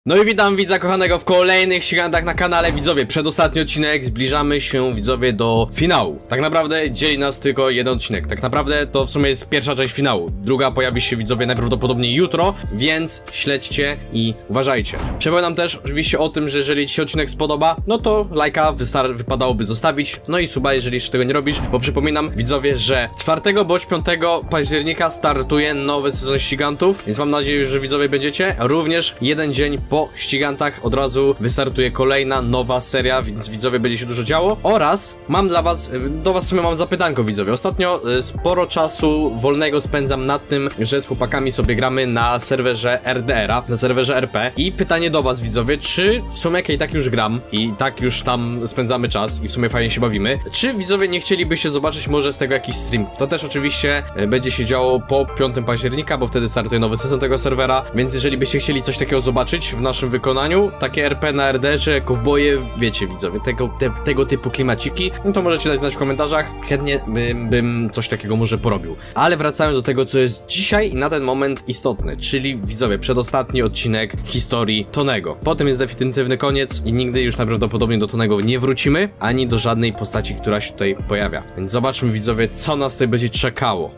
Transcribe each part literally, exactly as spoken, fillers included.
No i witam widza kochanego w kolejnych ścigandach na kanale. Widzowie, przedostatni odcinek, zbliżamy się widzowie do finału. Tak naprawdę dzieli nas tylko jeden odcinek. Tak naprawdę to w sumie jest pierwsza część finału. Druga pojawi się widzowie najprawdopodobniej jutro, więc śledźcie i uważajcie. Przypominam też oczywiście o tym, że jeżeli ci się odcinek spodoba, no to lajka wypadałoby zostawić. No i suba, jeżeli jeszcze tego nie robisz, bo przypominam widzowie, że czwartego bądź piątego października startuje nowy sezon ścigantów, więc mam nadzieję, że widzowie będziecie. Również jeden dzień po ścigantach od razu wystartuje kolejna nowa seria, więc widzowie będzie się dużo działo. Oraz mam dla was, do was w sumie mam zapytanko widzowie. Ostatnio sporo czasu wolnego spędzam nad tym, że z chłopakami sobie gramy na serwerze R D R a, na serwerze R P. I pytanie do was widzowie, czy w sumie jak i tak już gram i tak już tam spędzamy czas i w sumie fajnie się bawimy, czy widzowie nie chcielibyście zobaczyć może z tego jakiś stream? To też oczywiście będzie się działo po piątego października, bo wtedy startuje nowy sezon tego serwera, więc jeżeli byście chcieli coś takiego zobaczyć w naszym wykonaniu, takie R P na R D R ze, kowboje, wiecie widzowie, tego, te, tego typu klimaciki, no to możecie dać znać w komentarzach, chętnie bym, bym coś takiego może porobił. Ale wracając do tego, co jest dzisiaj i na ten moment istotne, czyli widzowie, przedostatni odcinek historii Tonego. Potem jest definitywny koniec i nigdy już najprawdopodobniej do Tonego nie wrócimy, ani do żadnej postaci, która się tutaj pojawia. Więc zobaczmy widzowie, co nas tutaj będzie czekało.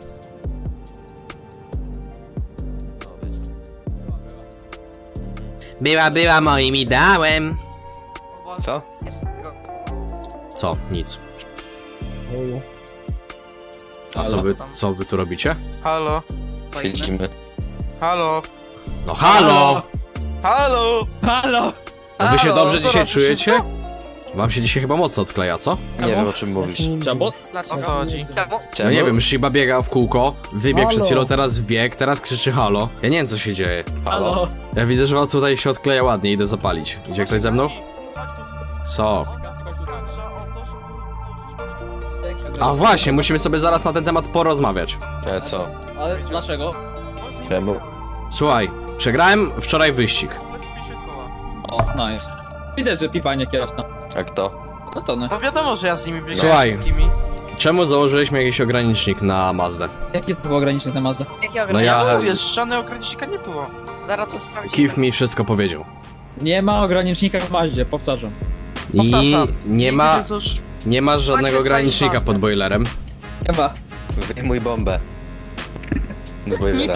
Była, była moim ideałem. Co? Co? Nic. A co wy, co wy tu robicie? Halo? Siedzimy. Halo? No halo! Halo? Halo! A wy się Halo? dobrze dzisiaj Szybko? czujecie? Wam się dzisiaj chyba mocno odkleja, co? Nie wiem o czym mówisz. Czemu? O co chodzi? No nie wiem, Shiba biega w kółko, wybiegł przed Halo? chwilą, teraz wbiegł, teraz krzyczy halo. Ja nie wiem co się dzieje. Halo! Ja widzę, że wam tutaj się odkleja ładnie, idę zapalić. Idzie ktoś ze mną? Co? A właśnie, musimy sobie zaraz na ten temat porozmawiać. E, co? Ale dlaczego? Czemu? Słuchaj, przegrałem wczoraj wyścig. O, nice. Widać, że pipa nie kierowca. A kto? No to no. To wiadomo, że ja z nimi biegałem Słuchaj. wszystkimi. Czemu założyliśmy jakiś ogranicznik na Mazdę? Jaki jest to ogranicznik na Mazda? Jakie No ograniczenie? ja... Ja mówię, żadnego ogranicznika nie było. Zaraz to sprawdzimy. Kif mi wszystko powiedział. Nie ma ogranicznika w Mazdzie, powtarzam. I Powtarzam. nie ma, Jezus, nie ma żadnego Chodźmy ogranicznika swoim pod boilerem. Nie ma. Wyjmuj bombę. Z boilera.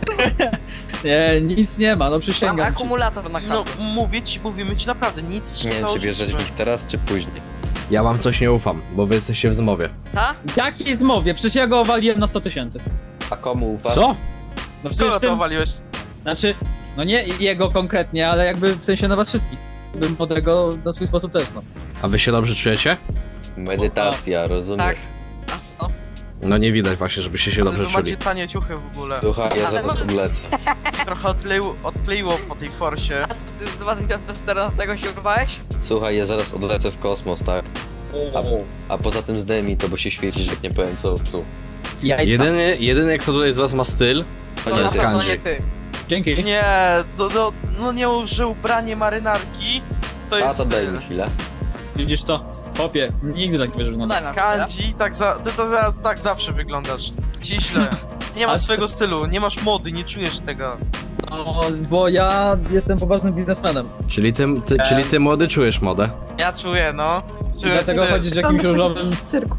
Nie, nic nie ma, no Mam przysięgam ci. akumulator na no kablu. mówię ci, mówimy ci naprawdę, nic ci Nie nie wiem, czy bierzesz założyliśmy. ich teraz, czy później. Ja wam coś nie ufam, bo wy jesteście w zmowie. Ta? Jakiej zmowie? Przecież ja go owaliłem na sto tysięcy. A komu ufasz? Co? No Kogo przecież to tym... owaliłeś? Znaczy, no nie jego konkretnie, ale jakby w sensie na was wszystkich. Bym po tego na swój sposób też, no. A wy się dobrze czujecie? Medytacja, rozumiesz? Tak. A co? No nie widać właśnie, żebyście się dobrze Wy macie czuli. tanie ciuchy w ogóle. Słuchaj, ja Ale zaraz może- odlecę. Trochę odkleiło, odkleiło po tej forsie. A ty z dwa tysiące czternastego się urwałeś? Słuchaj, ja zaraz odlecę w kosmos, tak? A, a poza tym zdejmij to, bo się świecisz, jak nie powiem co tu. Jajca. Jedyny, jedyny kto tutaj z was ma styl, To to nie jest na pewno Kanji. nie ty. Dzięki. Nie, no, no, no nie mów, że ubranie marynarki to A jest to daj styl. mi chwilę. Widzisz to? Popie, nigdy tak nie wierzył na Daj nam Kanji, tak, za, ty to za, tak zawsze wyglądasz. Ci źle. Nie A masz to- swojego stylu, nie masz mody, nie czujesz tego. No, bo ja jestem poważnym biznesmenem. Czyli ty, ty, czyli ty młody czujesz modę. Ja czuję, no. I Czuję dlatego styl. chodzisz jakimś różowym,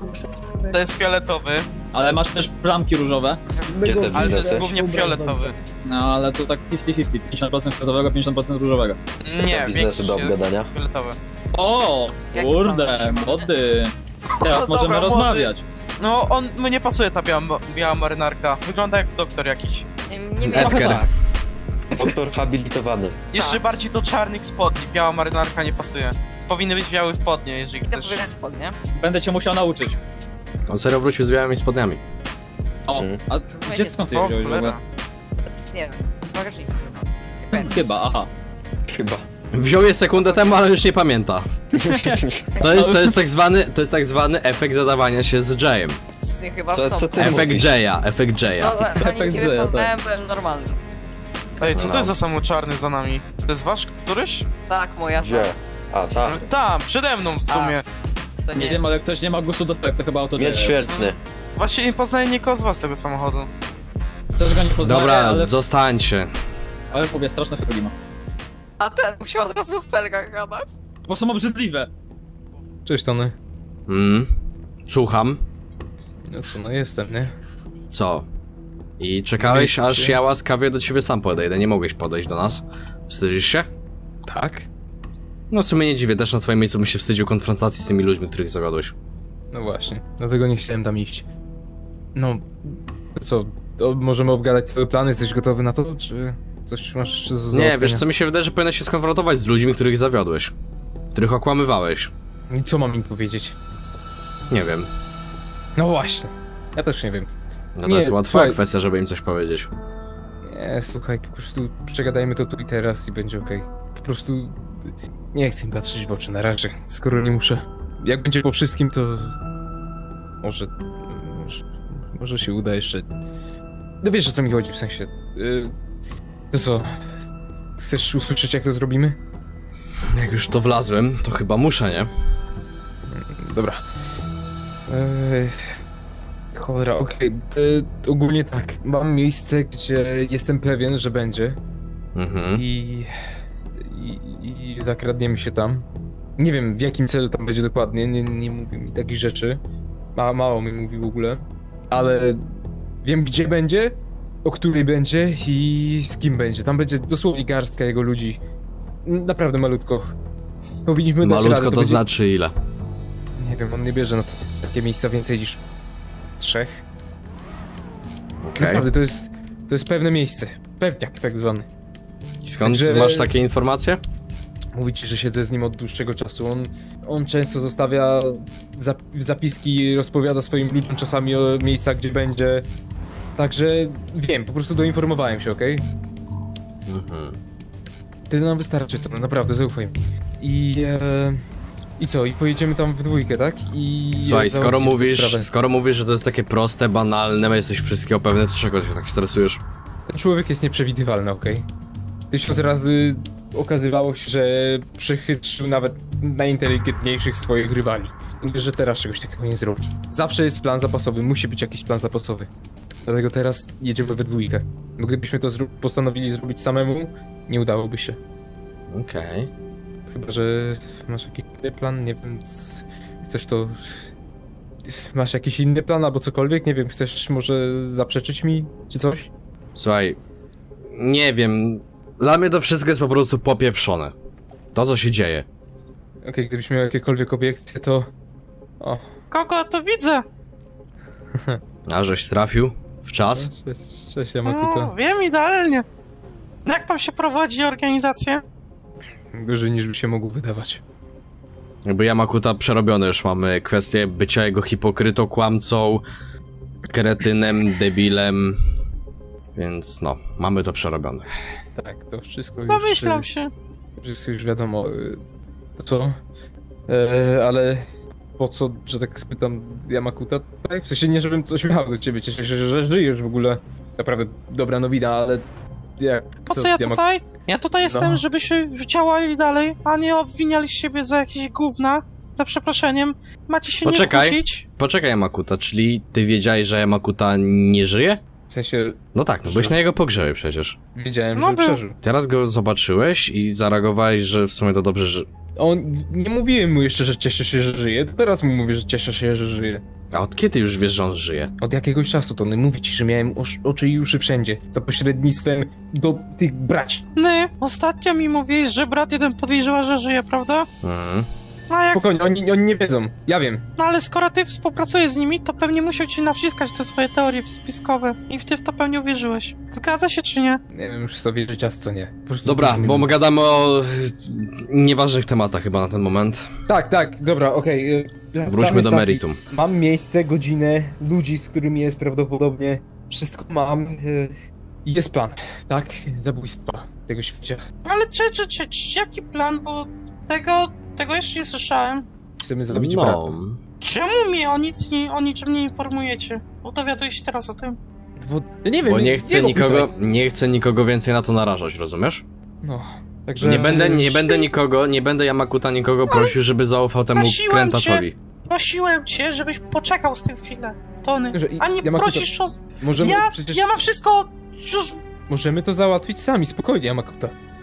To jest fioletowy, ale masz też plamki różowe. Gdzie te ale to jest biznesy? głównie fioletowy. No ale to tak pięćdziesiąt pięćdziesiąt, pięćdziesiąt procent fioletowego, pięćdziesiąt procent różowego. Nie, biznesy większość do jest obgadania? fioletowe. O, Jak kurde, sprawdzić? młody. Teraz No możemy dobra, rozmawiać. No, on, mnie nie pasuje ta biała, biała marynarka. Wygląda jak doktor jakiś. Nie, nie wiem. Edgar. Tak. Doktor habilitowany. Jeszcze Tak. bardziej do czarnych spodni. Biała marynarka nie pasuje. Powinny być białe spodnie, jeżeli Chcę chcesz. powiedzieć spodnie. Będę cię musiał nauczyć. On serio wrócił z białymi spodniami. O, Mhm. a gdzie skąd ty je O, wziąłeś w ogóle? cholera. Nie wiem. Z bagażnika chyba. Nie pamiętam. Chyba, aha. Chyba. Wziął je sekundę temu, ale już nie pamięta. To jest, to jest tak zwany, to jest tak zwany efekt zadawania się z Jayem. Nie chyba Co- stąd. co ty- Efekt mówisz? Jaya, efekt Jaya. Co, za- efekt ani nie Jaya, wypełniałem, byłem normalny. Ej, co to No. jest za samo czarny za nami? To jest wasz któryś? Tak, moja Gdzie? tak. A, No, tak. tam, przede mną w sumie. To nie Nie jest. wiem, ale ktoś nie ma gustu do tego, to chyba auto Jest świetny. Właśnie nie poznaję nikogo z was tego samochodu. Też go nie poznaję, Dobra, ale, zostańcie. ale mówię, straszne chyba ma. A ten musiał od razu w felgach gadać. Bo są obrzydliwe. Cześć, Tony. Mm, słucham. No co, no jestem, nie? Co? I czekałeś, aż ja łaskawie do ciebie sam podejdę, nie mogłeś podejść do nas? Wstydzisz się? Tak? No w sumie nie dziwię, też na twoim miejscu bym się wstydził konfrontacji z tymi ludźmi, których zawiodłeś. No właśnie, dlatego nie chciałem tam iść. No, to co, to możemy obgadać cały plan? Jesteś gotowy na to, czy coś masz jeszcze do Nie, załatwienia? wiesz co, mi się wydaje, że powinieneś się skonfrontować z ludźmi, których zawiodłeś. Których okłamywałeś. I co mam im powiedzieć? Nie wiem. No właśnie, ja też nie wiem. No to Nie, jest łatwa słuchaj. kwestia, żeby im coś powiedzieć. Nie, słuchaj, po prostu przegadajmy to tu i teraz i będzie okej. Po prostu nie chcę im patrzeć w oczy na razie, skoro nie muszę. Jak będzie po wszystkim, to może, może, może się uda jeszcze. No wiesz, o co mi chodzi, w sensie. Yy, to co, chcesz usłyszeć, jak to zrobimy? Jak już to wlazłem, to chyba muszę, nie? Dobra. Eee, cholera, okej. Eee, ogólnie tak, mam miejsce, gdzie jestem pewien, że będzie. Mhm. I, i, i zakradniemy się tam. Nie wiem, w jakim celu tam będzie dokładnie, nie, nie mówi mi takich rzeczy. Ma, mało mi mówi w ogóle. Ale wiem, gdzie będzie, o której będzie i z kim będzie. Tam będzie dosłownie garstka jego ludzi. Naprawdę malutko. Powinniśmy dać Malutko radę, to, to będzie... znaczy ile? Nie wiem, on nie bierze na takie miejsca więcej niż trzech. Okej. Naprawdę, to jest, to jest pewne miejsce. Pewniak tak zwany. I skąd Także- masz takie informacje? Mówi ci, że siedzę z nim od dłuższego czasu. On, on często zostawia zap zapiski i rozpowiada swoim ludziom czasami o miejscach, gdzie będzie. Także wiem, po prostu doinformowałem się, okej? Mhm. Tyle nam wystarczy, to naprawdę, zaufaj mi. I... E, I co? I pojedziemy tam w dwójkę, tak? I... Słuchaj, skoro załatwimy tę mówisz, sprawę. skoro mówisz, że to jest takie proste, banalne, jesteś wszystkiego pewny, to czego się tak stresujesz? Ten człowiek jest nieprzewidywalny, okej? Tysiąc razy okazywało się, że przechytrzył nawet najinteligentniejszych swoich rywali. Mówię, że teraz czegoś takiego nie zrobi. Zawsze jest plan zapasowy, musi być jakiś plan zapasowy. Dlatego teraz jedziemy we dwójkę. Bo gdybyśmy to zro postanowili zrobić samemu, nie udałoby się. Okej. Chyba, że masz jakiś inny plan, nie wiem, c- chcesz to... Masz jakiś inny plan albo cokolwiek, nie wiem, chcesz może zaprzeczyć mi, czy coś? Słuchaj, nie wiem, dla mnie to wszystko jest po prostu popieprzone. To, co się dzieje. Okej, gdybyś miał jakiekolwiek obiekcje, to... O, Kogo to widzę? A żeś trafił w czas? cześć, cześć Yamakuta. No, wiem idealnie. Jak tam się prowadzi organizację? Gorzej niż by się mogło wydawać. Jakby Yamakuta przerobiony już mamy kwestię bycia jego hipokrytą, kłamcą, kretynem, debilem. Więc no, mamy to przerobione. Tak, to wszystko już... Domyślam y, się. Wszystko już wiadomo. y, To co? E, ale... Po co, że tak spytam Yamakuta? Tak? W sensie nie, żebym coś miał do ciebie. Cieszę się, że żyjesz w ogóle. Naprawdę dobra nowina, ale... Jak, Po co ja Yamak- tutaj? Ja tutaj jestem, No. żebyście działali dalej, a nie obwiniali siebie za jakieś gówna. Za przeproszeniem. Macie się Poczekaj. nie kłócić. Poczekaj Yamakuta, czyli ty wiedziałeś, że Yamakuta nie żyje? W sensie... No tak, no byłeś na jego pogrzebie przecież. Wiedziałem, No że był. przeżył. Teraz go zobaczyłeś i zareagowałeś, że w sumie to dobrze, że... On... Nie mówiłem mu jeszcze, że cieszę się, że żyje. Teraz mu mówię, że cieszę się, że żyje. A od kiedy już wiesz, że on żyje? Od jakiegoś czasu, to mówię ci, że miałem osz- oczy i uszy wszędzie. Za pośrednictwem do tych braci. Ny, ostatnio mi mówiłeś, że brat jeden podejrzewa, że żyje, prawda? Mhm. No a jak... Spokojnie, oni, oni nie wiedzą. Ja wiem. No ale skoro ty współpracujesz z nimi, to pewnie musiał ci nawciskać te swoje teorie spiskowe. I ty w to pewnie uwierzyłeś. Zgadza się czy nie? Nie wiem już co wierzyć, a co nie. Po prostu Dobra, dużo mi bo mówi. gadamy o y, nieważnych tematach chyba na ten moment. Tak, tak, dobra, okej. y, plan Wróćmy jest do taki. meritum. Mam miejsce, godzinę, ludzi, z którymi jest prawdopodobnie. Wszystko mam. y, i Jest plan, tak? Zabójstwa tego świata. Ale czy, czy, czy, czy, jaki plan, bo tego, tego jeszcze nie słyszałem. Chcemy zabić brata. No, Czemu mnie o nic nie, o niczym nie informujecie? Bo dowiaduję się teraz o tym. Bo, ja nie wiem, bo nie chcę go nikogo, pytaj. nie chcę nikogo więcej na to narażać, rozumiesz? No, także... Nie będę, nie będę nikogo, nie będę Yamakuta nikogo prosił, żeby zaufał temu prosiłem krętaczowi. Prosiłem cię, żebyś poczekał z tym chwilę, Tony. Że i- A nie Yamakuta- prosisz o... Możemy Ja, przecież... ja mam wszystko już... Możemy to załatwić sami, spokojnie, Yamakuta.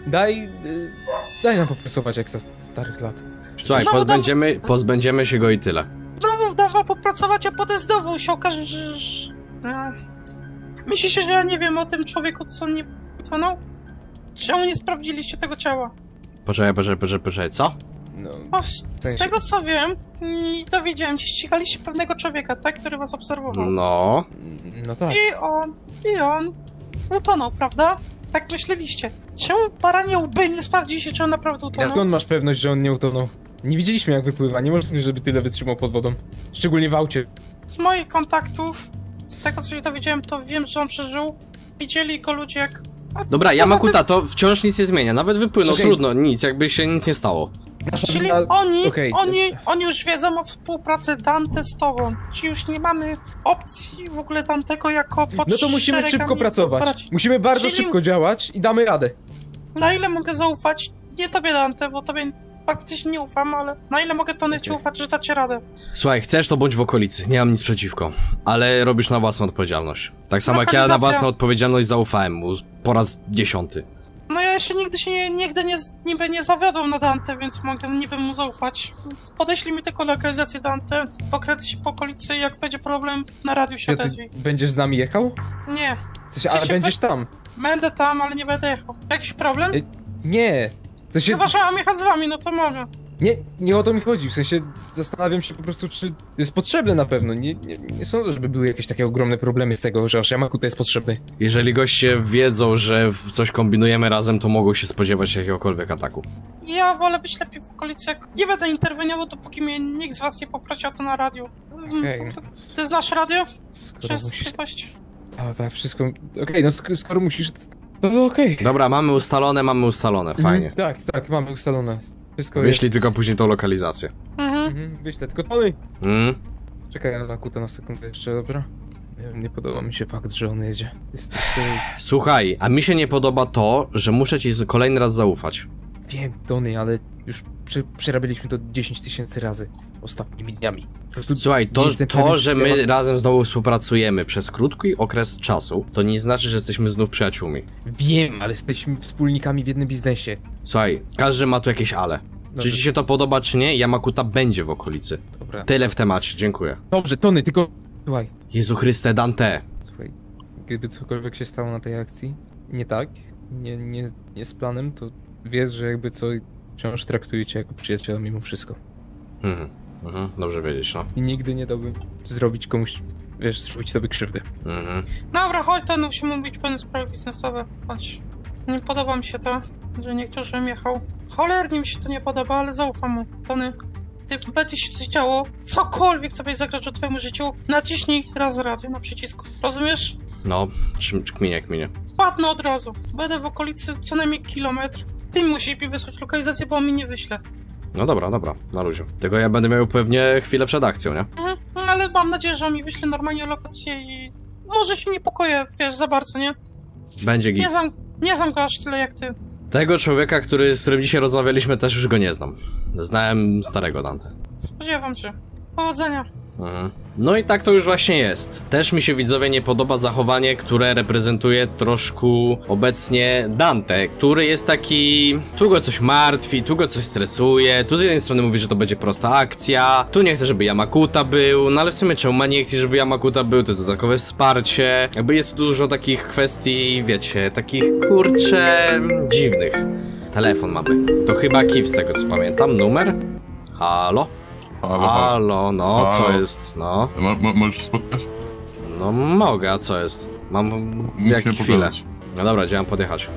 Daj... y, Daj nam popracować jak za starych lat. Słuchaj, No, pozbędziemy, pozbędziemy się go i tyle. Znowu dawa popracować, a potem znowu się okaże, że... że e, myślicie, że ja nie wiem o tym człowieku, co nie utonął? Czemu nie sprawdziliście tego ciała? Poczekaj, poczekaj, poczekaj, poczekaj, co? No, O, z sensie- tego co wiem i dowiedziałem się, ścigaliście pewnego człowieka, tak? Który was obserwował. No. no tak. I on, i on utonął, prawda? Tak myśleliście. Czemu baranie łby nie sprawdziliście, czy on naprawdę utonął? Skąd masz pewność, że on nie utonął? Nie widzieliśmy jak wypływa, nie możliwe, żeby tyle wytrzymał pod wodą. Szczególnie w aucie. Z moich kontaktów, z tego co się dowiedziałem, to wiem, że on przeżył. Widzieli go ludzie jak... A Dobra, poza Yamakuta, to wciąż nic nie zmienia. Nawet wypłynął, Okej. trudno, nic, jakby się nic nie stało. Nasza Czyli wina- oni, okej. oni, oni już wiedzą o współpracy Dante z tobą. Czy już nie mamy opcji w ogóle Dantego jako pod No to musimy szeregami szybko pracować. braci. Musimy bardzo Czyli- szybko działać i damy radę. Na ile mogę zaufać? Nie tobie Dante, bo tobie faktycznie nie ufam, ale na ile mogę Tony ci Okej. ufać, że dacie radę? Słuchaj, chcesz to bądź w okolicy, nie mam nic przeciwko. Ale robisz na własną odpowiedzialność. Tak samo jak ja na Lokalizacja. własną odpowiedzialność zaufałem mu po raz dziesiąty. No ja jeszcze nigdy się nie, nigdy nie, niby nie zawiodłem na Dante, więc mogę niby mu zaufać. Więc podeślij mi tylko lokalizację Dante, pokręcę się po okolicy i jak będzie problem, na radiu się Czy ty odezwij. będziesz z nami jechał? Nie, W sensie, W ale sensie będziesz tam. będę tam, ale nie będę jechał. Jakiś problem? Ej, Nie. W sensie, Chyba, że mam jechać z wami, no to mogę. nie, nie o to mi chodzi. W sensie zastanawiam się po prostu, czy jest potrzebne na pewno. Nie, nie, nie sądzę, żeby były jakieś takie ogromne problemy z tego, że aż Yamakuta jest potrzebny. Jeżeli goście wiedzą, że coś kombinujemy razem, to mogą się spodziewać jakiegokolwiek ataku. Ja wolę być lepiej w okolicy, jak nie będę interweniował, dopóki mnie nikt z was nie poprosi o to na radiu. Mm, Okej. Ty znasz radio? Czy Skoro jest musisz... możliwość? A, tak, wszystko... Okej, no sk- skoro musisz... To, to okej. Dobra, mamy ustalone, mamy ustalone, fajnie. Mhm, tak, tak, mamy ustalone. Wszystko Wyślij jest... tylko później tą lokalizację. Mhm. Mhm, wyślę, tylko Tony! Mm? Czekaj na Lakuta na sekundę jeszcze, dobra? Nie wiem, nie podoba mi się fakt, że on jedzie. Jest to... Słuchaj, a mi się nie podoba to, że muszę ci z- kolejny raz zaufać. Wiem, Tony, ale już prze przerabialiśmy to dziesięć tysięcy razy ostatnimi dniami. Po prostu Słuchaj, nie to, jestem to pewien, że czy my ja mam- razem znowu współpracujemy przez krótki okres czasu, to nie znaczy, że jesteśmy znów przyjaciółmi. Wiem, ale jesteśmy wspólnikami w jednym biznesie. Słuchaj, każdy ma tu jakieś ale. Czy Dobrze. ci się to podoba, czy nie, Yamakuta będzie w okolicy. Dobra. Tyle w temacie, dziękuję. Dobrze, Tony, tylko... Słuchaj, Jezu Chryste, Dante. słuchaj, gdyby cokolwiek się stało na tej akcji, nie tak, nie, nie, nie z planem, to wiesz, że jakby co, wciąż traktuję cię jako przyjaciela mimo wszystko. Mhm, mhm, dobrze wiedzieć, no. I nigdy nie dałbym zrobić komuś, wiesz, zrobić sobie krzywdę. Mhm. Dobra, chodź, to musimy mówić pewne sprawy biznesowe. Chodź. Nie podoba mi się to, że niektórzy jechał. Cholernie mi się to nie podoba, ale zaufam mu. Tony, gdy będzie się coś działo, cokolwiek sobie zagraża twojemu życiu, naciśnij raz radio na przycisku. Rozumiesz? No, czy, czy kminie, kminie. Padnę od razu. Będę w okolicy co najmniej kilometr. Ty musisz mi wysłać lokalizację, bo on mi nie wyśle. No dobra, dobra, na luzie. Tego ja będę miał pewnie chwilę przed akcją, nie? Mhm, ale mam nadzieję, że on mi wyśle normalnie lokację i... Może się niepokoję, wiesz, za bardzo, nie? Będzie git. Nie znam, nie znam go aż tyle jak ty. Tego człowieka, który, z którym dzisiaj rozmawialiśmy, też już go nie znam. Znałem starego Dante. Spodziewam się. Powodzenia. Mhm. No i tak to już właśnie jest. Też mi się, widzowie, nie podoba zachowanie, które reprezentuje troszkę obecnie Dante, który jest taki... Tu go coś martwi, tu go coś stresuje, tu z jednej strony mówi, że to będzie prosta akcja, tu nie chce, żeby Yamakuta był, no ale w sumie czemu ma nie chce, żeby Yamakuta był, to jest dodatkowe wsparcie. Jakby jest tu dużo takich kwestii, wiecie, takich kurcze dziwnych. Telefon mamy. To chyba Kiw, z tego co pamiętam. Numer? Halo? Halo, halo. Halo, no, co Halo. jest? No, Mo mo możesz spotkać? no mogę, a co jest? Mam Musimy jak chwilę. pogadać. No dobra, gdzie mam podjechać?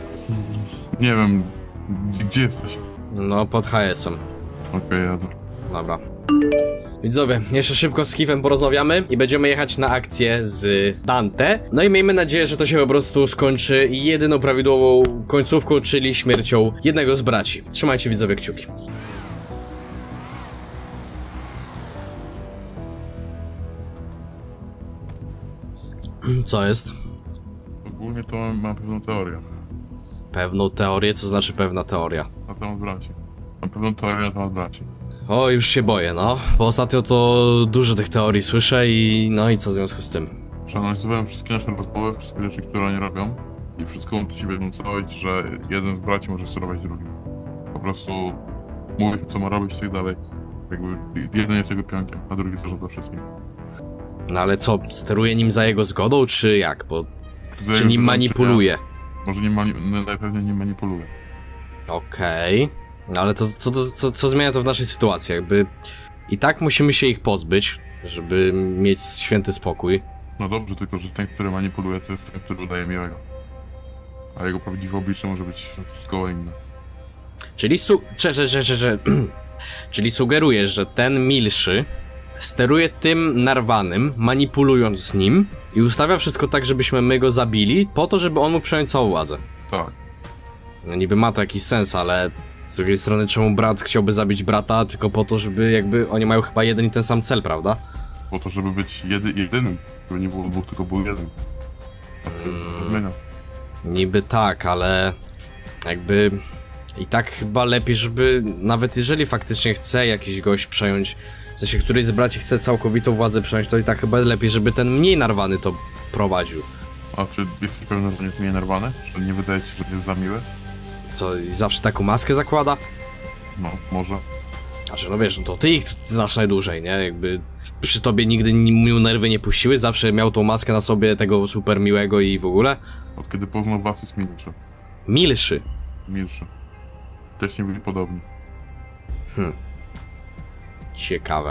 Nie wiem, gdzie, gdzie jesteś? No, pod H S-em. Okej, jadę. Dobra. Widzowie, jeszcze szybko z Kifem porozmawiamy i będziemy jechać na akcję z Dante. No i miejmy nadzieję, że to się po prostu skończy jedyną prawidłową końcówką, czyli śmiercią jednego z braci. Trzymajcie, widzowie, kciuki. Co jest? Ogólnie to mam, mam pewną teorię Pewną teorię? Co znaczy pewna teoria? na temat braci. Mam pewną teorię na temat braci. O, już się boję, no. Bo ostatnio to dużo tych teorii słyszę i... no i co w związku z tym? Przeanalizowałem wszystkie nasze rozmowy, wszystkie rzeczy, które oni robią. i wszystko musi się wynurcować, że jeden z braci może sterować drugim. Po prostu mówić, co ma robić i tak dalej. Jakby jeden jest jego pionkiem, a drugi zarządza wszystkim. No ale co, steruje nim za jego zgodą, czy jak? Bo... Za Czy jego nim zgodą, manipuluje? Czy nie? Może nie mani no, najpewniej nim manipuluje. Okej. Okay. No ale to co, to, co, co zmienia to w naszej sytuacji? Jakby... I tak musimy się ich pozbyć, żeby mieć święty spokój. No dobrze, tylko że ten, który manipuluje, to jest ten, który udaje miłego. A jego prawdziwe oblicze może być zgoła inne. Czyli su... Cze, cze, cze, cze, cze. Czyli sugerujesz, że ten milszy steruje tym narwanym, manipulując z nim i ustawia wszystko tak, żebyśmy my go zabili, po to, żeby on mógł przejąć całą władzę. Tak. No niby ma to jakiś sens, ale z drugiej strony czemu brat chciałby zabić brata tylko po to, żeby jakby oni mają chyba jeden i ten sam cel, prawda? Po to, żeby być jedy jedynym. Żeby nie było dwóch, tylko był jeden. Tak to się zmienia. Niby tak, ale jakby i tak chyba lepiej, żeby nawet jeżeli faktycznie chce jakiś gość przejąć, w sensie któryś z braci chce całkowitą władzę przejąć, to i tak chyba lepiej, żeby ten mniej narwany to prowadził. A czy jesteś pewny, że nie jest mniej nerwany? Że nie wydaje ci się, że jest za miły? Co, i zawsze taką maskę zakłada? No, może. Znaczy, no wiesz, no to ty ich znasz najdłużej, nie? Jakby przy tobie nigdy mu nerwy nie puściły, zawsze miał tą maskę na sobie tego super miłego i w ogóle. Od kiedy poznał was, jest milszy. Milszy. Milszy. Wcześniej byli podobni. Hmm. Ciekawe.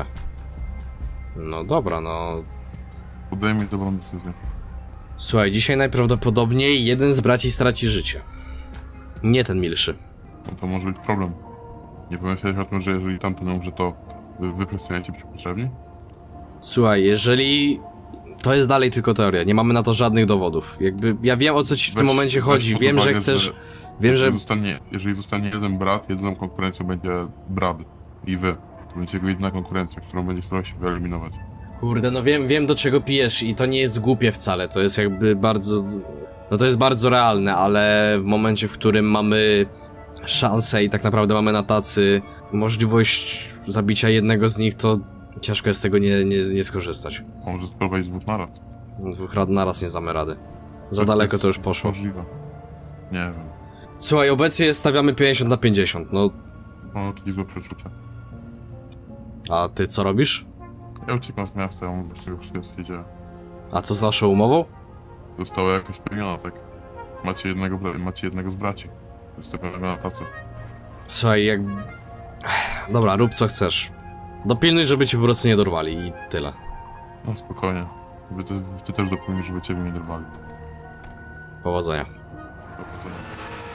No dobra, no... Podejmij dobrą decyzję. Słuchaj, dzisiaj najprawdopodobniej jeden z braci straci życie. Nie ten milszy. No to może być problem. Nie pomyślałeś o tym, że jeżeli tamten umrze, to wy, wy przestaniecie być potrzebni? Słuchaj, jeżeli... To jest dalej tylko teoria, nie mamy na to żadnych dowodów. Jakby, ja wiem o co ci w Weź- tym momencie weź chodzi, pod wiem, że uwagę, chcesz... że Wiem, jeżeli że... Zostanie, jeżeli zostanie jeden brat, jedyną konkurencją będzie brat i wy. To będzie jego jedyna konkurencja, którą będzie starał się wyeliminować. Kurde, no wiem, wiem do czego pijesz i to nie jest głupie wcale, to jest jakby bardzo... No to jest bardzo realne, ale w momencie, w którym mamy szansę i tak naprawdę mamy na tacy możliwość zabicia jednego z nich, to ciężko jest z tego nie, nie, nie skorzystać. A może sprowadzić dwóch naraz? Dwóch rad naraz nie damy rady. Za To daleko jest to już poszło. Możliwe. Nie wiem. Słuchaj, obecnie stawiamy pięćdziesiąt na pięćdziesiąt, no Mam jakieś złe przeczucia. a ty co robisz? Ja uciekam z miasta, ja mam właściwie wszystko, co się dzieje. A co z naszą umową? Została jakaś spełniona, tak? Macie jednego, bra- macie jednego z braci. Wystawionego na tacy. Słuchaj, jak... Dobra, rób co chcesz. Dopilnuj, żeby cię po prostu nie dorwali i tyle. No spokojnie. Wy, ty, ty też dopilnuj, żeby ciebie nie dorwali. Powodzenia. Do powodzenia.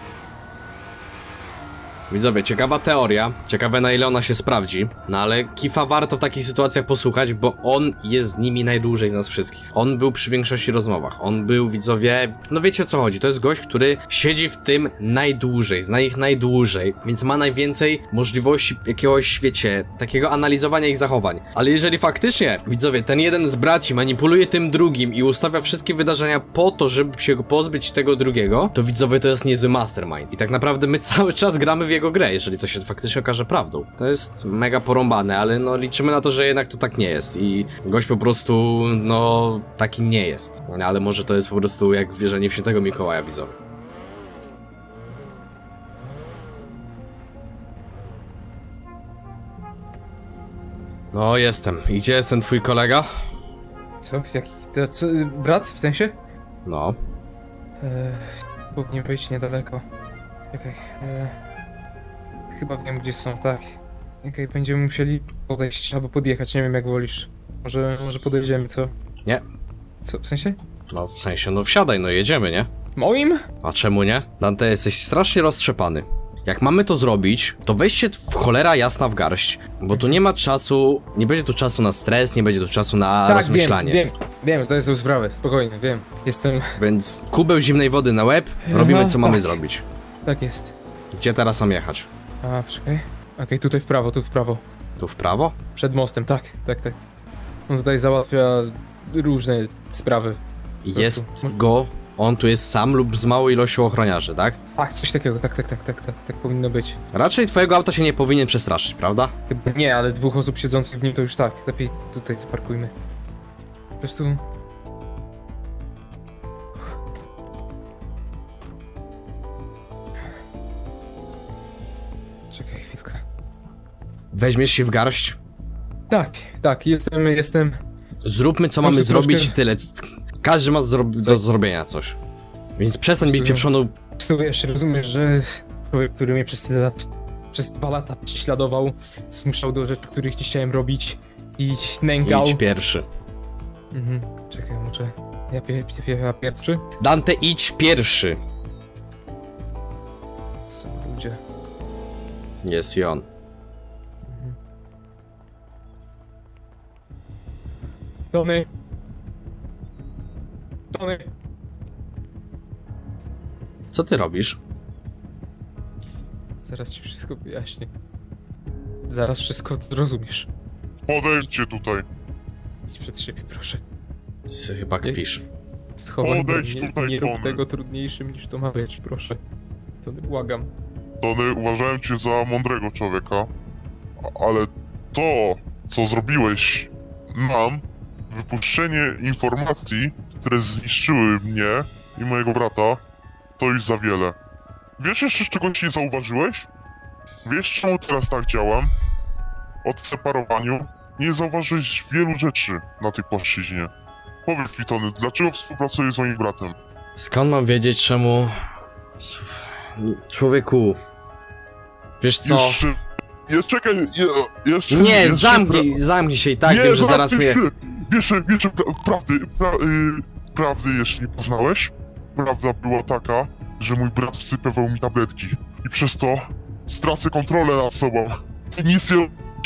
Widzowie, ciekawa teoria, ciekawe na ile ona się sprawdzi, no ale Kifa warto w takich sytuacjach posłuchać, bo on jest z nimi najdłużej z nas wszystkich. On był przy większości rozmowach, on był, widzowie, no wiecie o co chodzi, to jest gość, który siedzi w tym najdłużej, zna ich najdłużej, więc ma najwięcej możliwości jakiegoś, wiecie, takiego analizowania ich zachowań. Ale jeżeli faktycznie, widzowie, ten jeden z braci manipuluje tym drugim i ustawia wszystkie wydarzenia po to, żeby się go pozbyć tego drugiego, to widzowie, to jest niezły mastermind. I tak naprawdę my cały czas gramy w jego grę, jeżeli to się faktycznie okaże prawdą. To jest mega porąbane, ale no liczymy na to, że jednak to tak nie jest i gość po prostu, no, taki nie jest. Ale może to jest po prostu jak wierzenie w świętego Mikołaja, widzowie. No, jestem. I gdzie jest ten twój kolega? Co? Jaki? To, co? Brat? W sensie? No. Eee, powinien być niedaleko. Czekaj. Eee, chyba wiem, gdzie są, tak. Okej, będziemy musieli podejść albo podjechać, nie wiem jak wolisz. Może, może podejdziemy, co? Nie. Co, w sensie? No, w sensie, no wsiadaj, no jedziemy, nie? Moim? A czemu nie? Dante, jesteś strasznie roztrzepany. Jak mamy to zrobić, to weźcie w cholera jasna w garść, bo tu nie ma czasu, nie będzie tu czasu na stres, nie będzie tu czasu na Tak, rozmyślanie. wiem, wiem, wiem, zdaję sobie sprawę, spokojnie, wiem. Jestem... Więc kubeł zimnej wody na łeb, robimy Aha, co mamy tak. zrobić. Tak jest. Gdzie teraz mam jechać? A, czekaj. Okej, tutaj w prawo, tu w prawo. Tu w prawo? Przed mostem, tak, tak, tak. On tutaj załatwia różne sprawy. Jest prostu. go, on tu jest sam lub z małą ilością ochroniarzy, tak? Tak, coś takiego, tak, tak, tak, tak, tak, tak powinno być. Raczej twojego auta się nie powinien przestraszyć, prawda? Chyba nie, ale dwóch osób siedzących w nim to już tak. Lepiej tutaj zaparkujmy. Po prostu... chwilkę. Weźmiesz się w garść? Tak, tak, jestem, jestem... Zróbmy co Może mamy zrobić i troszkę- tyle. Każdy ma zro do zrobienia coś. Więc przestań być pieprzoną... Tu wiesz, rozumiesz, że człowiek, który mnie przez tyle lat, przez dwa lata prześladował, zmuszał do rzeczy, których nie chciałem robić i nękał. Idź pierwszy. Mhm, czekaj, może... Ja, pie, pie, ja pierwszy? Dante, idź pierwszy. Są ludzie. Jest i on. Mhm. Tony! Tony! Co ty robisz? Zaraz ci wszystko wyjaśnię. Zaraz wszystko zrozumiesz. Podejdźcie tutaj. Idź przed siebie, proszę. Ty chyba kpisz. Schowaj broń, Odejdź nie, tutaj, nie rób Tony. tego trudniejszym niż to ma być, proszę. Tony, błagam. Tony, uważałem cię za mądrego człowieka, a- ale to, co zrobiłeś nam, wypuszczenie informacji, które zniszczyły mnie i mojego brata, to już za wiele. Wiesz jeszcze, czegoś nie zauważyłeś? Wiesz, czemu teraz tak działam? Od separowaniu nie zauważyłeś wielu rzeczy na tej płaszczyźnie. Powiedz mi, Tony, dlaczego współpracujesz z moim bratem? Skąd mam wiedzieć czemu... S- Człowieku... Wiesz co? Jeszcze... Je, czekaj, je, jeszcze... Nie, jeszcze zamknij, zamknij się i tak, nie, wiem, że zaraz zamknij mnie... się. Wiesz, wiesz, pra, prawdy, pra, y, prawdy jeszcze nie poznałeś? Prawda była taka, że mój brat wsypywał mi tabletki i przez to stracę kontrolę nad sobą. Nic nie...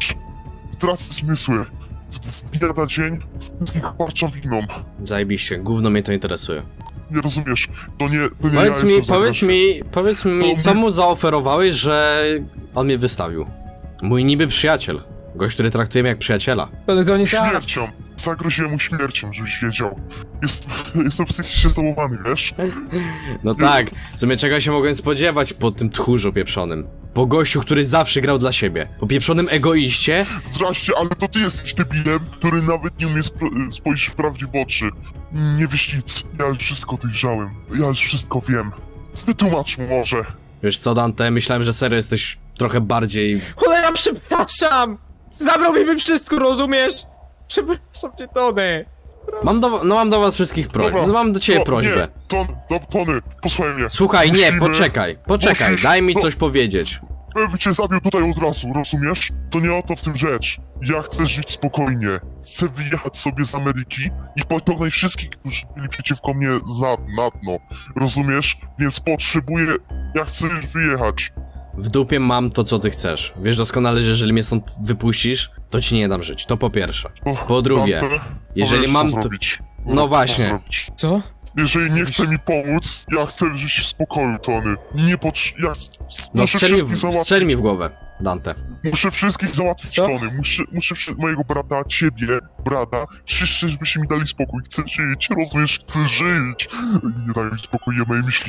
Tracę zmysły. Z dnia na dzień parczam winą. Zajebiście, gówno mnie to interesuje. Nie rozumiesz, to nie, to nie Powiedz ja mi, jestem powiedz zagrożony. mi, powiedz mi, To co my- mu zaoferowałeś, że on mnie wystawił? Mój niby przyjaciel. Gość, który traktuje mnie jak przyjaciela. Tony, to nie tak! Śmiercią. Zagroziłem mu śmiercią, żebyś wiedział. Jest, jestem psychicznie załamany, wiesz? No tak, w sumie czego się mogłem spodziewać po tym tchórzu pieprzonym. Po gościu, który zawsze grał dla siebie. Po pieprzonym egoiście. Zdraście, ale to ty jesteś debilem, który nawet nie umie sp- spojrzeć prawdzie w oczy. Nie wiesz nic. Ja już wszystko dojrzałem. Ja już wszystko wiem. Wytłumacz mu może. Wiesz co, Dante, myślałem, że serio jesteś trochę bardziej... Cholera, przepraszam! Zabrał mi wszystko, rozumiesz? Przepraszam cię, Tony! Mam do, no mam do was wszystkich prośbę. Dobra, Mam do ciebie to, prośbę. Nie, to, to, Tony, posłuchaj mnie. Słuchaj, nie, Musimy- poczekaj, poczekaj, musisz- daj mi no- coś powiedzieć. Bym cię zabił tutaj od razu, rozumiesz? To nie o to w tym rzecz. Ja chcę żyć spokojnie. Chcę wyjechać sobie z Ameryki i pociągnąć wszystkich, którzy byli przeciwko mnie za, na dno. Rozumiesz? Więc potrzebuję... Ja chcę już wyjechać. W dupie mam to, co ty chcesz. Wiesz doskonale, że jeżeli mnie stąd wypuścisz, to ci nie dam żyć. To po pierwsze. O, Po drugie, Dante, jeżeli powiesz, mam co to- zrobić. No Co właśnie. zrobić. Co? Jeżeli nie chce mi pomóc, ja chcę żyć w spokoju, Tony. Nie potrzebuję... Ja... No Muszę strzel mi, wszystkich w, strzel załatwić. mi w głowę, Dante. Muszę wszystkich załatwić, Co? Tony. Muszę, muszę wszy- mojego brata, ciebie, brata. Wszyscy, żebyście mi dali spokój. Chcę żyć, rozumiesz? Chcę żyć. Nie dają mi spokoju moje myśli.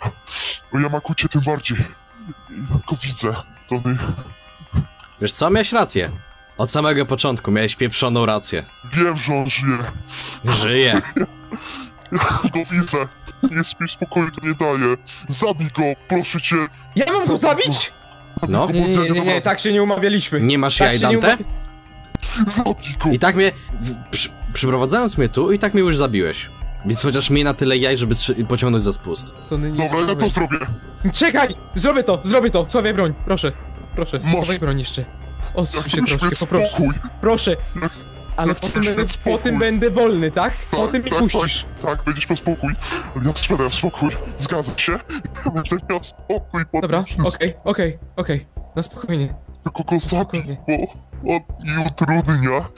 O Yamakucie tym bardziej. Ja go widzę, Tony. Wiesz co, miałeś rację. Od samego początku miałeś pieprzoną rację. Wiem, że on żyje. Żyje. Ja go widzę. Nie mi spokoju to nie daje. Zabij go, proszę cię. Ja mam go zabić?! No, Nie, nie, nie, nie, nie, tak się nie umawialiśmy. nie masz Tak jaj, się nie Dante? umawia- Zabij go. I tak mnie, w, przy, przyprowadzając mnie tu, i tak mnie już zabiłeś. Więc chociaż mnie na tyle jaj, żeby strzy- pociągnąć za spust. Tony, nie Dobra, ja to zrobię. Czekaj! Zrobię to, zrobię to! Schowaj broń, proszę. Proszę, Masz. schowaj broń jeszcze. Ja Odsuń chcę się już troszkę, mieć poproszę. spokój. Proszę. Ale Ja po chcę tym, już będę, mieć po spokój. tym będę wolny, tak? Po Tak, tym mi tak, puścisz. tak, tak, będziesz miał spokój. Ja też będę miał spokój. Zgadza się? Będę miał spokój po Dobra, tym wszystkim. okej, okej, okej. No spokojnie, Tylko go zabij, spokojnie. bo on mi utrudnia.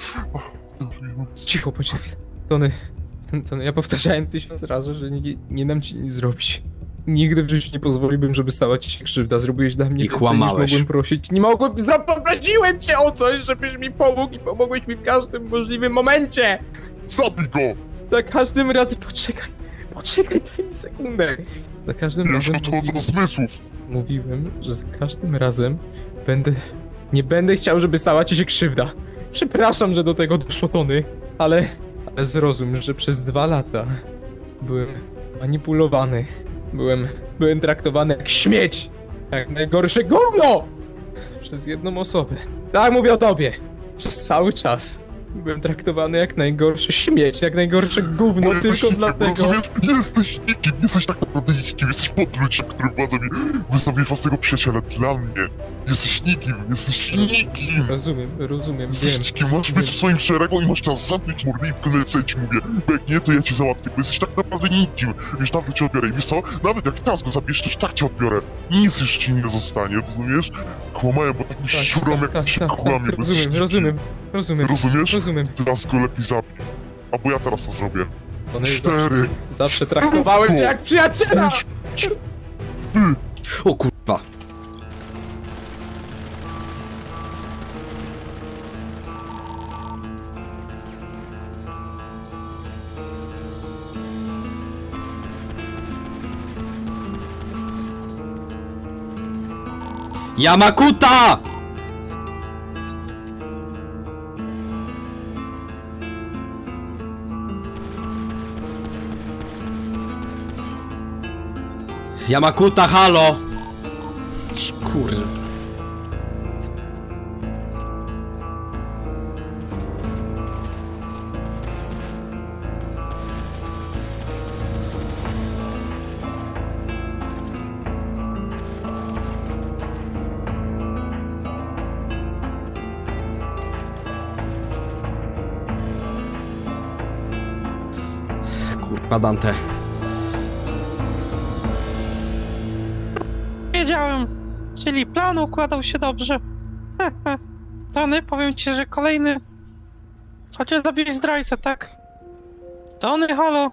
Cicho, bądź na chwilę. Tony, Tony, ja powtarzałem tysiąc razy, że nie, nie dam ci nic zrobić. Nigdy w życiu nie pozwoliłbym, żeby stała ci się krzywda. Zrobiłeś dla mnie I więcej, kłamałeś. niż mogłem prosić. Nie mogłem, zro- poprosiłem cię o coś, żebyś mi pomógł i pomogłeś mi w każdym możliwym momencie. Zabij go! Za każdym razem, poczekaj, poczekaj, daj mi sekundę. Za każdym Już razem odchodzę do mówiłem, zmysłów. mówiłem, że za każdym razem będę, nie będę chciał, żeby stała ci się krzywda. Przepraszam, że do tego doszło, Tony, ale, ale zrozum, że przez dwa lata byłem manipulowany. Byłem, byłem traktowany jak śmieć, jak najgorsze gówno! przez jedną osobę. Tak, mówię o tobie. Przez cały czas. Byłem traktowany jak najgorszy śmieć, jak najgorsze gówno, Bo jesteś tylko nikim, dlatego... rozumiesz? Nie jesteś nikim, jesteś tak naprawdę nikim, jesteś podludziem, który władza mi wystawił własnego przyjaciela dla mnie. Jesteś nikim, jesteś nikim. Rozumiem, rozumiem, Jesteś wiem. nikim, masz być w swoim szeregu i masz czas zamknąć mordę i w konelce ci mówię, bo jak nie, to ja cię załatwię, bo jesteś tak naprawdę nikim. Już dawno cię odbiorę i wiesz co? Nawet jak teraz go zabierz, to i tak cię odbiorę. Nic już ci nie zostanie, rozumiesz? Kłamają, bo takim siurom jak ty się kłamie, bo jesteś rozumiem, nikim. rozumiem, rozumiem, Rozumiesz? rozumiem. Teraz go lepiej zabij. Albo ja teraz to zrobię. One Cztery. zawsze traktowałem cię jak przyjaciela! O kurwa. Yamakuta! Yamakuta, halo! Kurwa. Kurwa, Dante. Wiedziałem. Czyli plan układał się dobrze. Tony, powiem ci, że kolejny... Chociaż zabiłeś zdrajcę, tak? Tony, halo?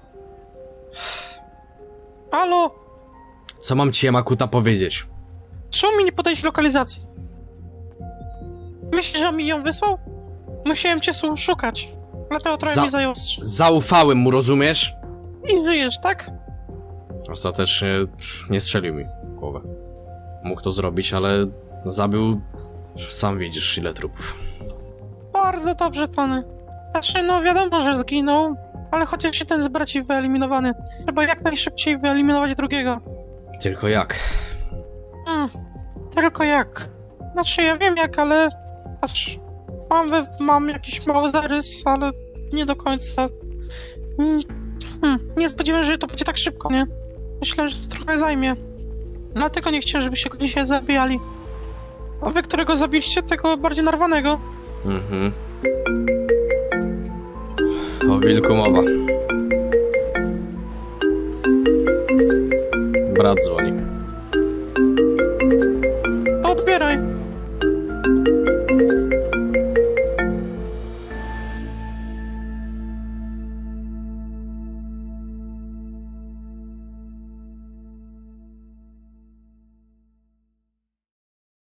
Halo? Co mam ci, Yamakuta, powiedzieć? Czemu mi nie podać lokalizacji? Myślisz, że mi ją wysłał? Musiałem cię su- szukać. Dlatego trochę Za- mi zajął strz- Zaufałem mu, rozumiesz? I żyjesz, tak? Ostatecznie nie strzelił mi w głowę. Mógł to zrobić, ale zabił... Sam widzisz, ile trupów. Bardzo dobrze, Tony. Znaczy, no wiadomo, że zginął, ale chociaż jeden z braci wyeliminowany. Trzeba jak najszybciej wyeliminować drugiego. Tylko jak? Hmm, tylko jak? Znaczy, ja wiem jak, ale... Patrz, mam, we, mam jakiś mały zarys, ale nie do końca. Hmm, hmm, nie spodziewałem się, że to będzie tak szybko, nie? Myślę, że to trochę zajmie. Dlatego nie chciałem, żebyście go dzisiaj zabijali. A wy, którego zabiliście, tego bardziej narwanego. Mhm. O wilku mowa. Brat dzwoni.